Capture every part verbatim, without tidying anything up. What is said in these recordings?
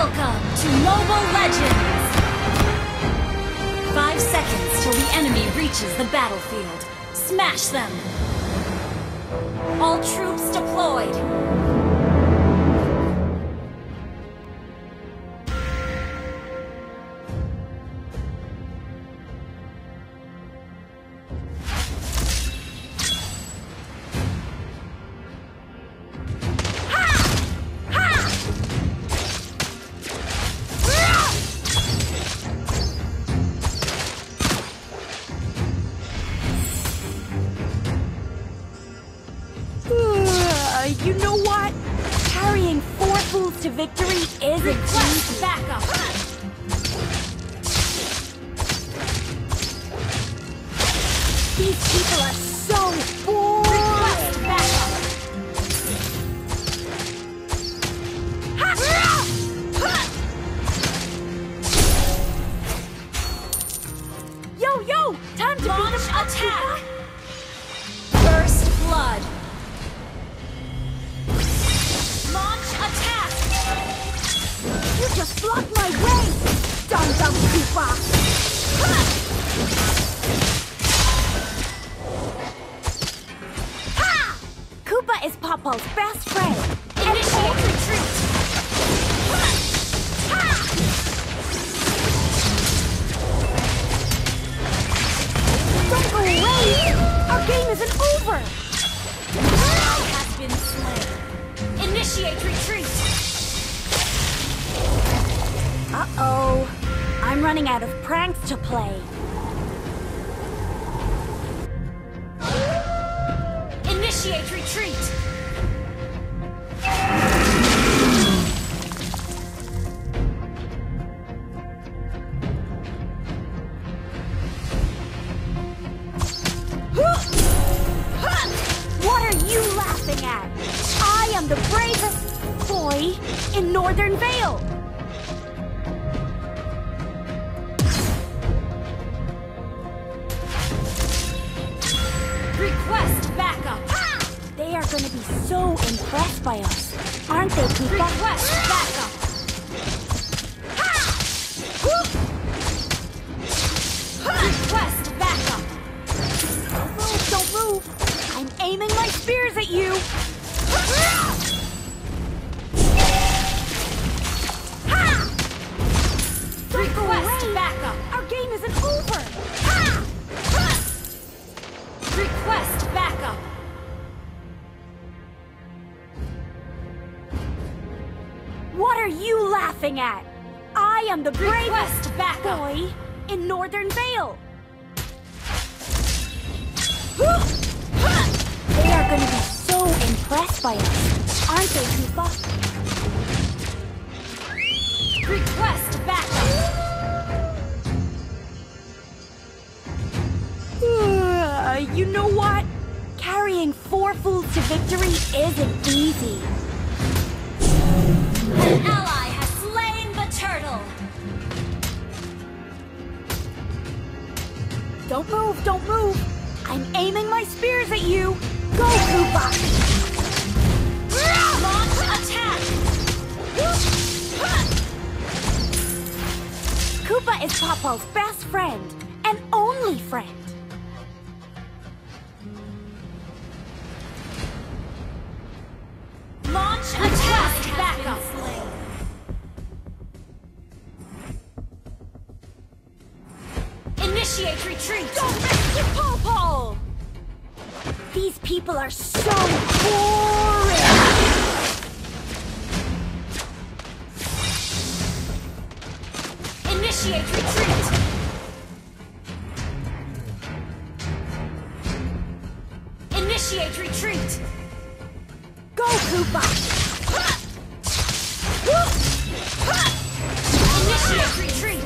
Welcome to Mobile Legends! Five seconds till the enemy reaches the battlefield. Smash them! All troops deployed! You know what? Carrying four fools to victory isn't Request easy. backup! These people are so boring. Request backup! Yo, yo! Time to Launch beat them up, attack! Kupa. First blood! Launch attack! You just blocked my way! Dum-dum Kupa! Ha! Kupa is Popo's best friend. Initiate retreat! Don't go away! Our game isn't over! Ally has been slain. Initiate retreat! Uh-oh. I'm running out of pranks to play. Initiate retreat! What are you laughing at? I am the bravest boy in Northern Vale. Request backup! They are going to be so impressed by us, aren't they, Kupa? Request backup! Request backup! Don't move, don't move. I'm aiming my spears at you. Don't go Request away. backup! Our game isn't over. Request backup! What are you laughing at? I am the bravest Request backup! boy in Northern Vale. They are going to be so impressed by us, aren't they, Kupa? Request backup! Uh, you know what? Carrying four fools to victory isn't easy. An ally has slain the turtle! Don't move, don't move. I'm aiming my spears at you. Go, Kupa! Launch attack! Kupa is Popo's best friend and only friend. Launch attack! Backup! Initiate retreat! Don't mess with Popo! These people are so boring! Initiate retreat! Initiate retreat! Go, Kupa! Initiate retreat!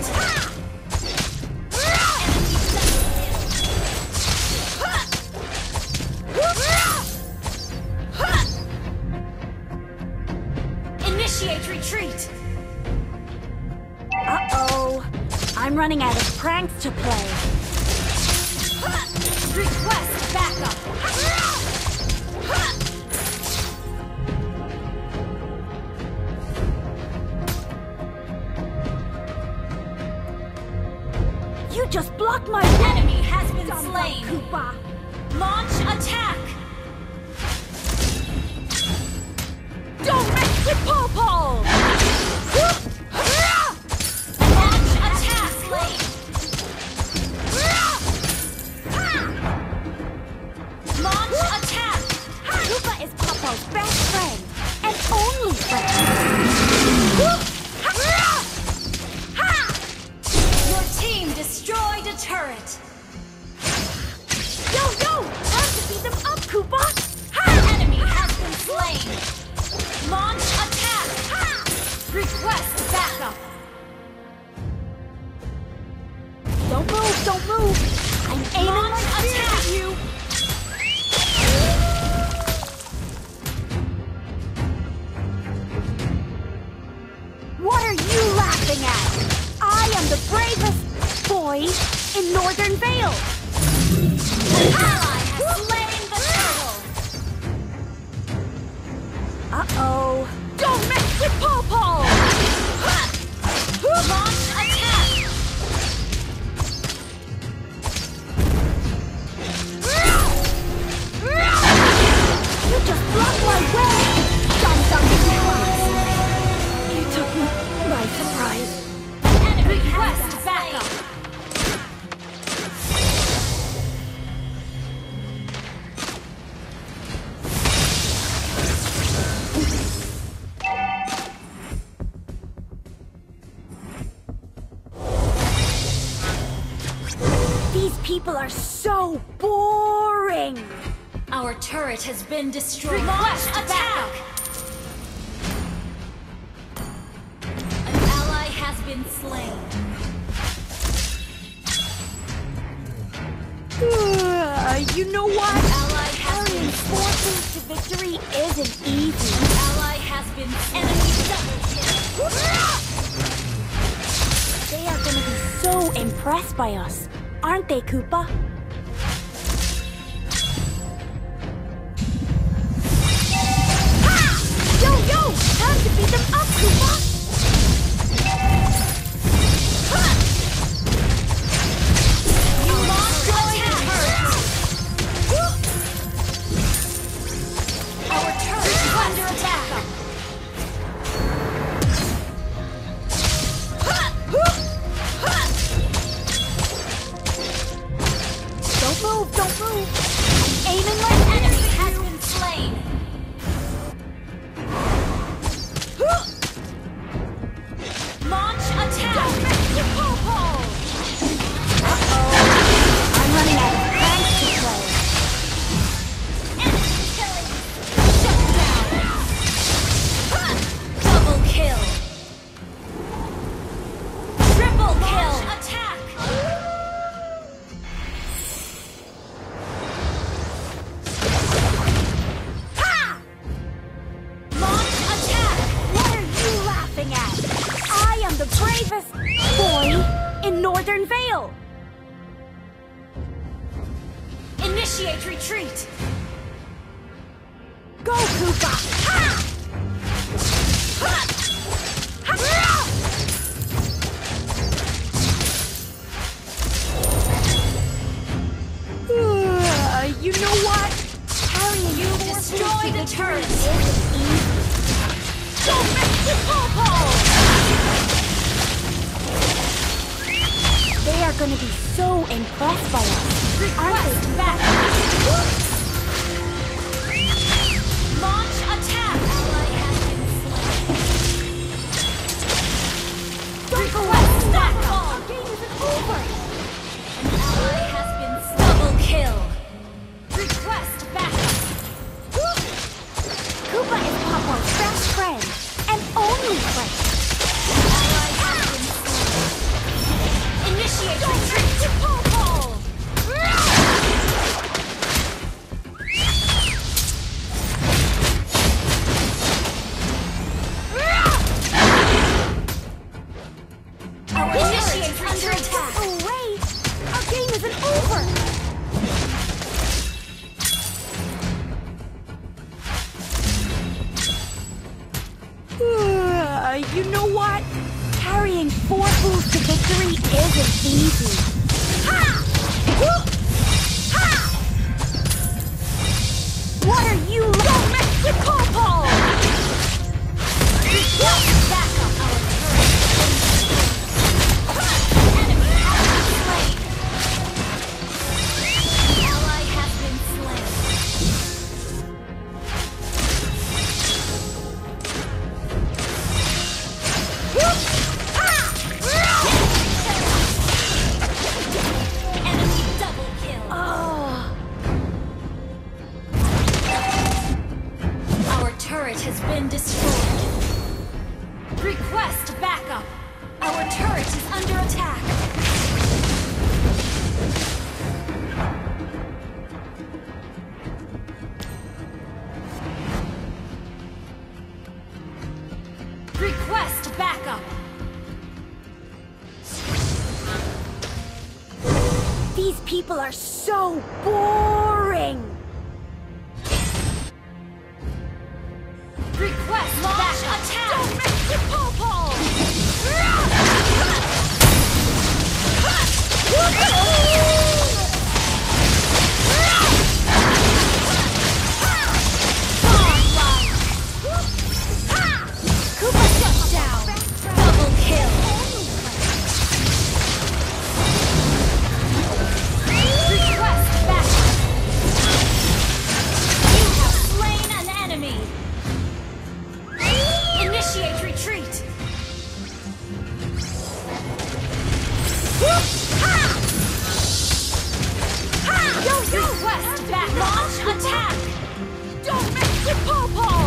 Initiate retreat! Uh-oh. I'm running out of pranks to play. Request backup! just blocked my Enemy has been Dumb slain. Koopa. Launch attack. Don't mess with Paw Paw! Launch attack. Slain. Launch attack. Koopa is Paw Paw's best friend and only friend. Your team destroyed a turret. Yo, yo! Time to beat them up, Koopa! Enemy has been slain. Launch attack. Request backup. Don't move, don't move! I'm aiming Launch my spear attack. at you! What are you laughing at? I am the bravest boy in Northern Vale! An ally has slain the turtle. Uh-oh! Don't mess with Paw Paw! Launch attack. You just blocked my way! Dum dum class! You took me by surprise. Enemy request backup. These people are so boring! Our turret has been destroyed. Request Launch attack. An ally has been slain. Uh, you know what? Ally has Carrying been four slain. things to victory isn't easy. Ally has been enemy double kill. They are gonna be so impressed by us, aren't they, Koopa? Ha! Yo, yo! Time to beat them up, Koopa! Ha! You lost your turret. Our turret is under attack. Don't move, don't move! I'm aiming my Enemy has been slain. Launch attack. Uh-oh! I'm running out of pranks to play. Enemy killing. Shut down. Double kill. Triple kill. Launch attack. Ha! Launch attack. What are you laughing at? I am the bravest boy in Northern Vale! Initiate retreat. Go, Koopa! Ha! Ha! Ha! Uh, you know what? Carrying You four destroyed things the to victory turret. isn't easy. Don't mess with Paw Paw! They are gonna be so impressed by us, aren't they? Request backup. Launch attack. Ally has been slain. Don't go Request out! backup. Our game isn't over! An ally has been double kill. Request backup. Koopa is Paw Paw's best friend and only friend. Ally has been slain. Initiate retreat. To Paw Paw! Our initiate Turret under is attack. away! Our game isn't over! Uh, you know what? Carrying four fools to victory isn't easy. What are you? Don't mess with Paw Paw! Backup! Our turret. Enemy has been slain. Ally has been slain. Enemy double kill. Oh. Our turret has been destroyed. Request backup. Our turret is under attack. Request backup. These people are so boring! Request backup. Attack. Don't mess with Paw Paw! Koopa shut down. Double kill. Request backup. You have slain an enemy. Initiate retreat. Request back. Launch attack. Don't mess with Paw Paw!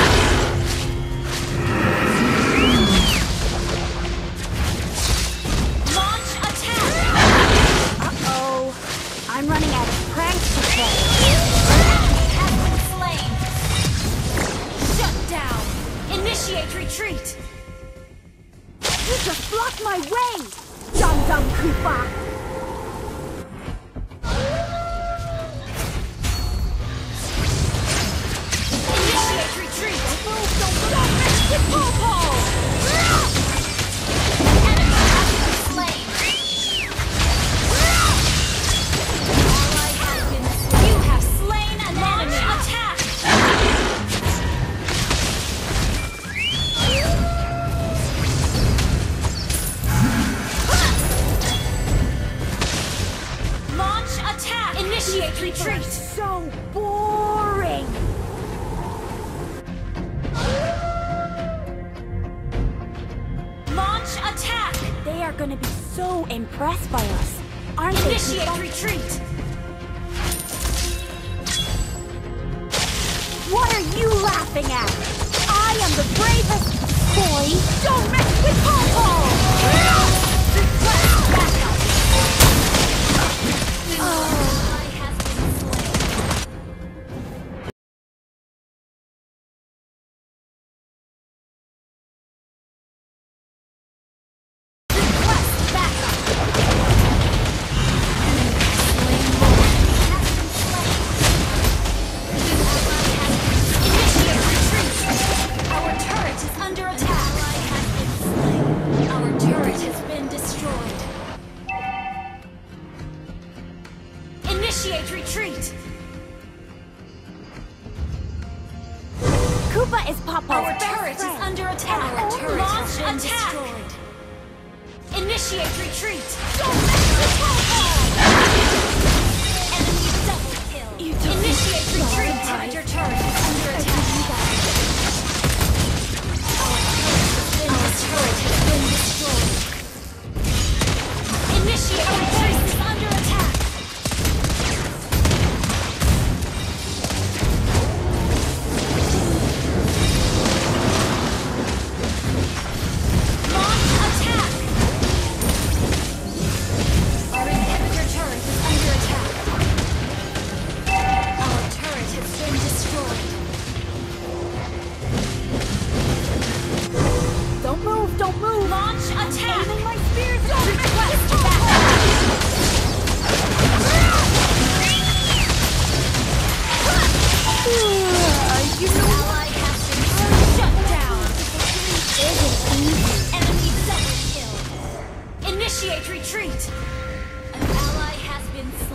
Launch attack. Uh-oh. I'm running out of pranks to play. Enemy has been slain. Shut down. Initiate retreat. You just blocked my way! Dum Dum Koopa! Initiate retreat. Move, don't stop mess with Paw Paw! Enemy has been slain. Ally has been slain. You have slain an enemy. Attack. Launch attack. Initiate People are retreat. so boring! Launch attack. They are gonna be so impressed by us, aren't they? Initiate Koopa? retreat. What are you laughing at? I am the bravest boy! Don't mess with Paw Paw! Request backup. Oh. Ally has been slain. Request backup. Enemy has slain more. Has been slain. Ally has been Initiate retreat. Our turret is under attack. Ally has been slain. Our turret has been destroyed. Initiate retreat. Koopa is Paw Paw's Our best turret is friend. under attack. Our turret Launch has been attack. destroyed. Initiate retreat. Don't mess with Paw Paw! Enemy double kill. You don't Initiate need to retreat. die. Your turret is under I attack. believe that. Our turret has been destroyed. Initiate retreat. Is under attack. Launch attack. Our inhibitor turret is under attack. Our turret has been destroyed. Don't move, don't move! Launch attack. Even my spears don't Request mess with Paw Paw! You know Ally has been shut down. isn't easy. Enemy double kill. Initiate retreat. An ally has been been slain.